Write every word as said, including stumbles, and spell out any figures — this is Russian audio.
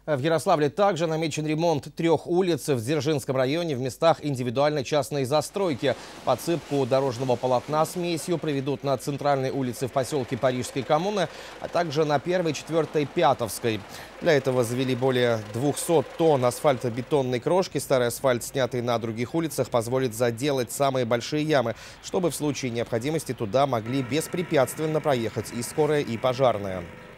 В Ярославле также намечен ремонт трех улиц в Дзержинском районе в местах индивидуальной частной застройки. Подсыпку дорожного полотна смесью проведут на центральной улице в поселке Парижской коммуны, а также на первой, четвертой, Пятовской. Для этого завели более двухсот тонн асфальтобетонной крошки. Старый асфальт, снятый на других улицах, позволит заделать самые большие ямы, чтобы в случае необходимости туда могли беспрепятственно проехать и скорая, и пожарная.